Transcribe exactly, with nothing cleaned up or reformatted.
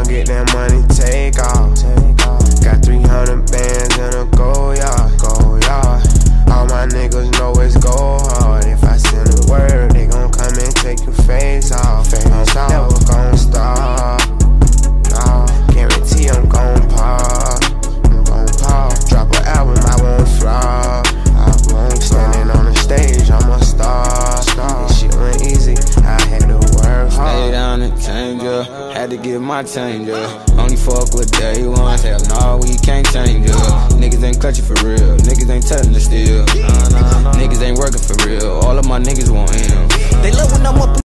get that money, take off. Got three hundred bands in a go yard, go yard. All my niggas know it's go hard. If I send a word, they gon' come and take your face off. Face off. Never gon' stop. No, guarantee I'm gon' pop. I'm gon' pop. Drop an album, I won't flop. I won't standing on the stage, I'm a star. This shit went easy, I had to work hard. Stay down and change up, had to get my change up. Only fuck with day ones, hell no, we can't change up. Niggas ain't clutching for real, niggas ain't telling the steel. Niggas ain't working for real, all of my niggas want M. They love when I'm up